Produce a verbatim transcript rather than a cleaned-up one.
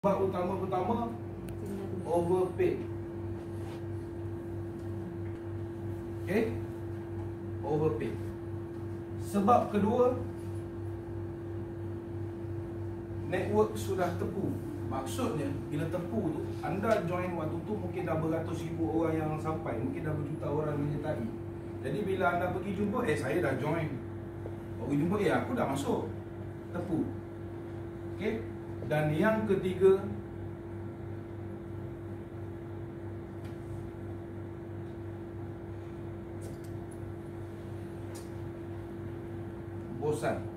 Sebab utama-utama overpaid. Okay, overpaid. Sebab kedua, network sudah tepu. Maksudnya bila tepu tu, anda join waktu tu mungkin dah beratus ribu orang yang sampai, mungkin dah berjuta orang menyertai. Jadi bila anda pergi jumpa, eh saya dah join, pergi jumpa, eh aku dah masuk, tepu. Okay. Dan yang ketiga, bosan.